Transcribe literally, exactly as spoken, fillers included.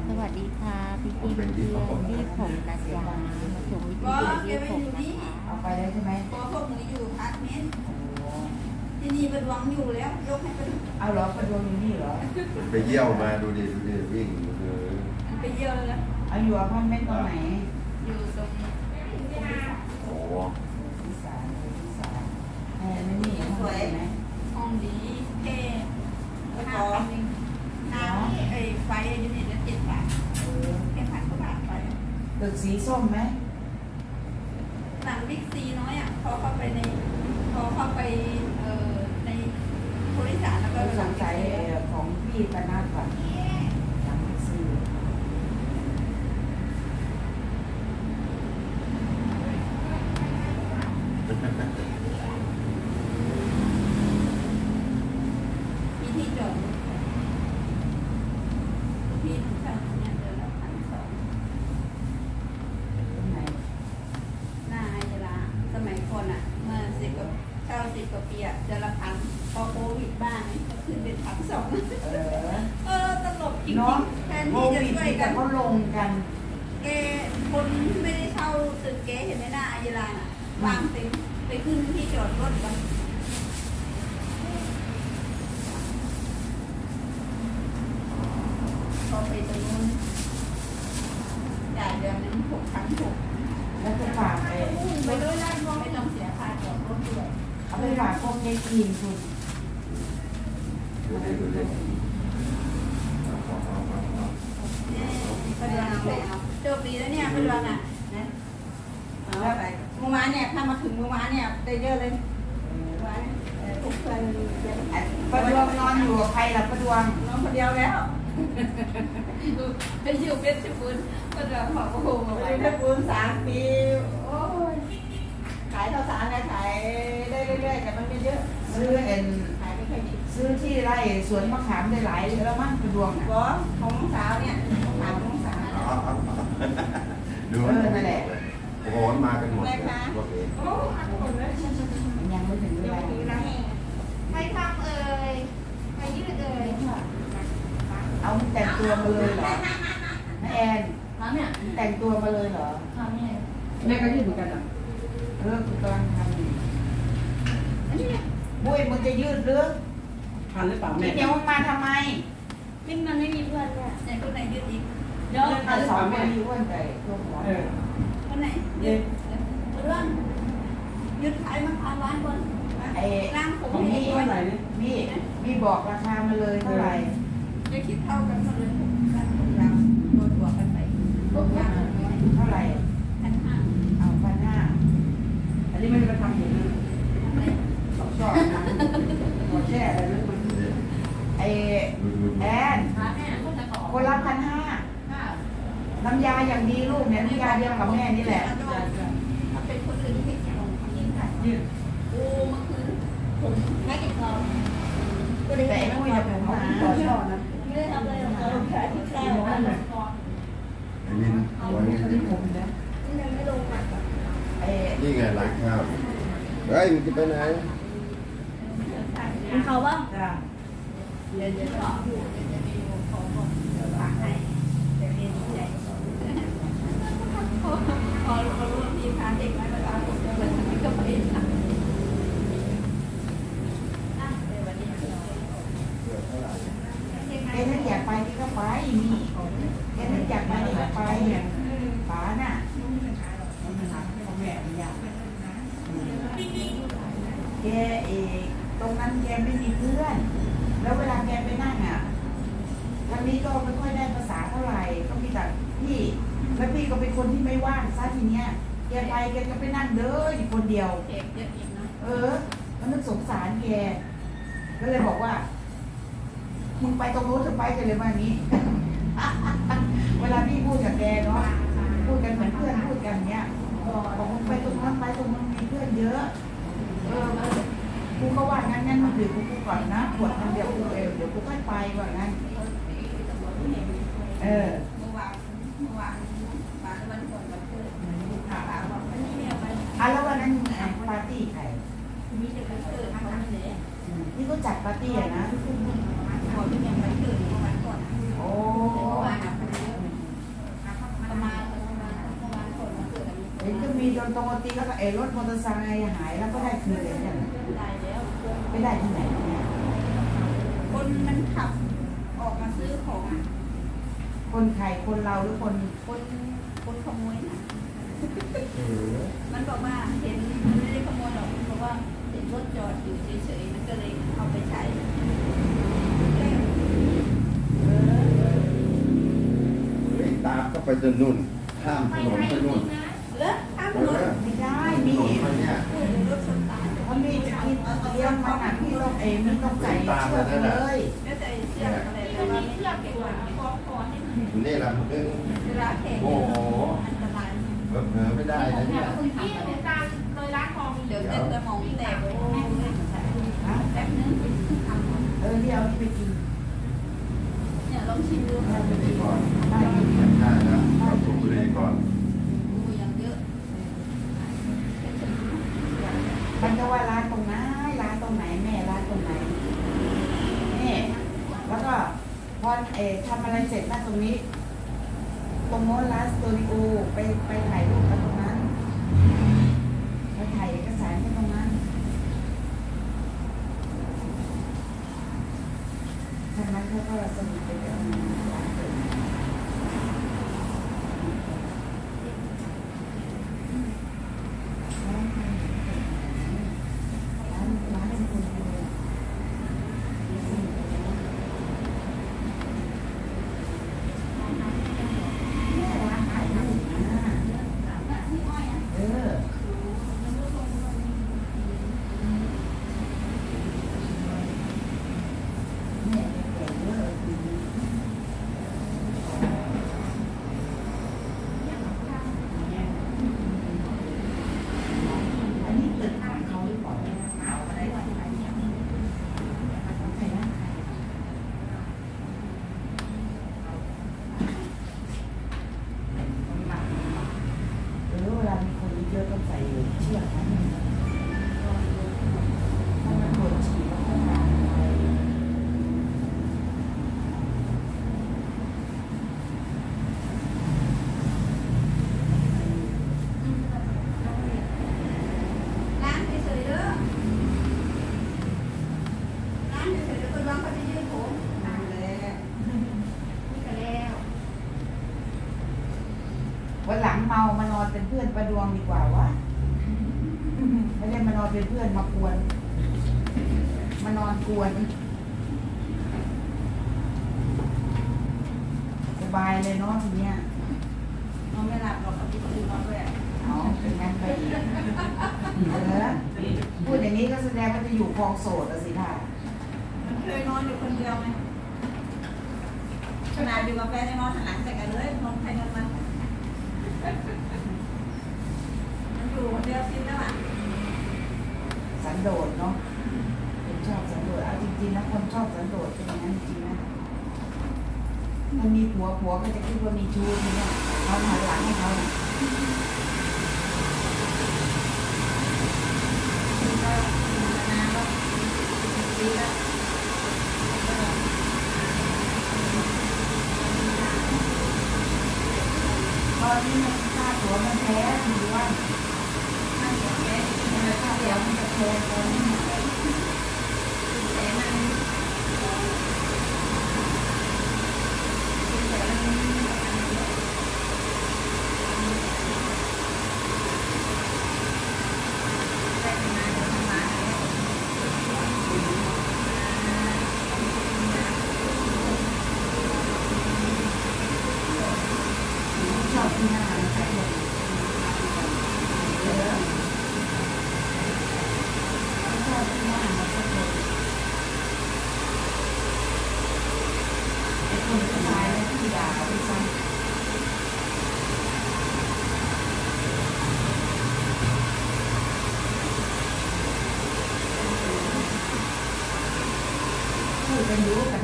สวัสดีค่ะพี่พี่เพื่อนที่ผมนัดยามาส่งวิธีที่ผมนะคะเอาไปได้ใช่ไหมพอพวกหนูอยู่พาร์ทเมนต์ที่นี่ประดวงอยู่แล้วยกให้ประดวงเอาเหรอประดวงอยู่นี่เหรอไปเยี่ยวมาดูดิดูดิวิ่งเออไปเยี่ยวเลยเอาอยู่อพาร์ตเมนต์ตรงไหนอยู่ตรงโอ้ที่สามที่สามแอร์ไม่นี่สวยไหมห้องดีเท่แล้วก็น้ำไอ้ไฟยูนิตละเจ็ดบาทแค่พันกว่าบาทไปตึกสีส้มไหมหลังบิ๊กซีน้อยอ่ะพอเข้าไปในพอเข้าไปเอ่อในบริษัทแล้วก็สนใจของพี่ปนาก่อนหลังบิ๊กซีมีที่จอดพี่ถึงเช่าเนี่ยเดือนละพันสองตรงไหนหน้าไอเจลาสมัยก่อนอ่ะเมื่อสิบกว่าเก้าสิบกว่าปีอ่ะเดือนละพันพอโควิดบ้างก็ขึ้นเป็นพันสองเออเออตลกจริงๆแทนที่จะช่วยกันเขาลงกันแกคนไม่ได้เช่าตึกแกเห็นไหมหน้าไอเจลาอ่ะวางเต็มไปขึ้นที่จอดรถกันพอไปตรงนู้นจ่ายเดือนนึงหกพันหกแล้วจะฝากไปไปด้วยได้ไม่ต้องเสียค่าจอดรถด้วยเอาไปฝากพวกเด็กทีมคุณดูดิดูดิไปดูเอาโชคดีแล้วเนี่ยไปดูอ่ะนะเอาไปเมื่อวานเนี่ยถ้ามาถึงเมื่อวานเนี่ยได้เยอะเลยเมื่อวานทุกคนประดวงนอนอยู่กับใครล่ะประดวงนอนคนเดียวแล้วไปอยู่เพชรบูรณ์ก็เดินหอบโอ้โหไปเพชรบูรณ์สามปีโอ้ยขายข้าวสารเนี่ยขายได้เรื่อยๆแต่มันไม่เยอะซื้อเอ็นขายไม่ค่อยดีซื้อที่ไร่สวนมะขามได้หลายแล้วมั้งประดวงอ่ะก็ของสาวเนี่ยของสาวของสาวดูนั่นแหละโอ้โหมากันหมดเลยพวกนี้โอ้อันหมดเลยยังไม่ถึงเวลาใครทำเอ่ยใครยืดเอ่ยเอาแต่งตัวมาเลยเหรอแม่แอนเนี่ยแต่งตัวมาเลยเหรอแม่ก็ยืดเหมือนกันเหรอเรื่องกำลังทำอยู่บุ้ยมึงจะยืดหรือทันหรือเปล่าแม่เดี๋ยวมึงมาทำไมวิ่งมันไม่มีเพื่อนเนี่ยไหนคนไหนยืดอีกเดี๋ยวทันสองคนมีอ้วนใจตัวหัวคนไหนยืดเรื่องยืดขายมาพันล้านคนไอ้ร่างผมนี่เท่าไหร่นี่มีบอกราคามาเลยเท่าไหร่จะคิดเท่ากันหมดเลยการของเราโดนบวกกันไปบวกกันเท่าไหร่พันห้าเอาพันห้าอันนี้ไม่ได้มาทำอยู่นะสองชอบหัวแช่อะไรนั่นมันไอแอนคนละพันห้าน้ำยาอย่างดีลูกเนี่ยน้ำยาเดียวกับแม่นี่แหละถ้าเป็นคนอื่นที่ลงยิ่งค่ะโอ้เมื่อคืนผมแค่กินเราแต่ไอ้ปุ้ยจะผมมาต่อช่อนะไม่ได้ทำอะไรหรอกเราแค่ที่แค่ว่าไอ้นี่วันนี้ที่ผมนะยังไม่ลงมาไอ้นี่ไงร้านข้าวเฮ้ยมึงจะไปไหนมีเขาบ้างจ้ะเดี๋ยวเดี๋ยวขออยู่เดี๋ยวจะมีเขาบอกฝากให้เดี๋ยวเรียนใจพอพอรู้ว่าพี่พาเด็กมาแล้วผมจะเหมือนทำให้กับเองนะแกถ้าอยากไปที่ก็ไปมีแกถ้าอยากไปก็ไปเนี่ยป๋าน่ะแม่ไม่อยากแกเองตรงนั้นแกไม่มีเพื่อนแล้วเวลาแกไปนั่งอ่ะทางนี้ก็ไม่ค่อยได้ภาษาเท่าไหร่ก็มีแต่พี่แล้วพี่ก็เป็นคนที่ไม่ว่างซะทีเนี้ยแกไปแกก็ไปนั่งเด้ออยู่คนเดียวเออมันนึกสงสารแกก็เลยบอกว่ามึงไปตรงนู้นจะไปกันเลยวันนี้ เวลาพี่พูดกับแกเนาะพูดกันเหมือนเพื่อนพูดกันเนี้ยบอกมึงไปตรงนั้นไปตรงนั้นมีเพื่อนเยอะเออกูก็ว่างั้นงั้นมึงดื่มกูก่อนนะขวดมันเดียวกูเอวเดี๋ยวกูค่อยไปว่างั้นเออเมื่อวานเมื่อวานวันวันก่อนวันเกิดถามบอกวันนี้เนี่ยไปอ่ะแล้ววันนั้นปาร์ตี้ใครมีแต่วันเกิดทั้งนั้นเลยที่เขาจัดปาร์ตี้อะนะขอที่ยังวันเกิดเมื่อวันก่อนโอ้เมื่อวานอ่ะคนเยอะมีโดนตรงตีแล้วก็เอรถมอเตอร์ไซค์หายแล้วก็ได้คืนเลยเนี่ยได้แล้วไม่ได้ที่ไหนเนี่ยคนมันขับออกมาซื้อของอ่ะคนไทยคนเราหรือคนคนคนขโมยน่ะเออมันบอกว่าเห็นมันไม่ได้ขโมยหรอกมันบอกว่าเห็นรถจอดอยู่เฉยๆมันก็เลยเอาไปใช้เฮ้ยตามก็ไปจนนู่นข้ามถนนไปนู่นเลิกข้ามถนนไม่ได้ถมีนนมันเนี่ยเออรถชนตายถ้ามีจะกินเลี้ยงมันอ่ะพี่ต้องเองไม่ต้องใส่เชือกเลยแล้วแต่เชือกอะไรแต่ว่าไม่เชือกเก็บไว้คล้องคอให้มันนี่แหละมันเป็นเวลาแข่งโอ้โหอันตรายเผลอๆไม่ได้นะเนี่ยคุณพี่หนูการเลยร้านทองเดี๋ยวเส้นสมองแตกโอ้ยแป๊บนึงเออที่เอาที่ไปกินเนี่ยลองชิมดูไปนี่ก่อนได้แล้วเราสูบบุหรี่ก่อนดูอย่างเยอะมันก็ว่าร้านตรงไหนร้านตรงไหนแม่ร้านตรงไหนนี่แล้วก็พอเออทำอะไรเสร็จนะตรงนี้ ตรงโน้นร้านสตูดิโอไปไปถ่ายรูปกันตรงนั้นไปถ่ายเอกสารกันตรงนั้นทางนั้นเขาก็สนิทไปกับร้านเปิดร้านร้านร้านสตูดิโอแม่ร้านถ่ายรูปนะเออ แม่แก่เยอะอันนี้ตึกของเขาหรือเปล่าเอาอะไรไว้ใครนะเออเวลามีคนเยอะต้องใส่เชือกนะถ้ามันปวดฉี่แล้วก็มาอะไรล้างเฉยๆเด้อล้างเฉยๆแล้วก็วางเขาจะยืดผมล้างเลยนี่ก็แล้ววันหลังเมามานอนเป็นเพื่อนประดวงดีกว่าวะ ไม่ได้มานอนเป็นเพื่อนมากวน มานอนกวน สบายเลยเนาะทีเนี้ยนอนไม่หลับหรอกเอาที่คืนนอนด้วยเอาเป็นงั้นไปอีกเออพูดอย่างนี้ก็แสดงว่าจะอยู่คลองโสดอะสิท่ามันเคยนอนอยู่คนเดียวไหมขนาดอยู่กับแฟนยังนอนหันหลังใส่กันเลยนอนใครนอนมันมันอยู่คนเดียวซิแล้วอ่ะสันโดษเนาะเป็นชอบสันโดษเอาจริงๆนะคนชอบสันโดษเป็นอย่างนั้นจริงนะมันมีผัวผัวก็จะคิดว่ามีชู้ทีเนี้ยเขาหันหลังให้เขาน่ะคือก็นานแล้วปีแล้วตอนนี้มันค่าตั๋วมันแพ้หรือว่านั่งอย่างเงี้ยมันค่าตั๋วมันจะแพงตอนนี้แต่มันแต่มันได้ทำงานทำมาแล้วชอบที่หน้ามันใส่หมดเยอะชอบที่หน้ามันใส่หมดไอ้คนสบายแล้วที่ด่าเขาไปซ้ำพูดกันรู้กัน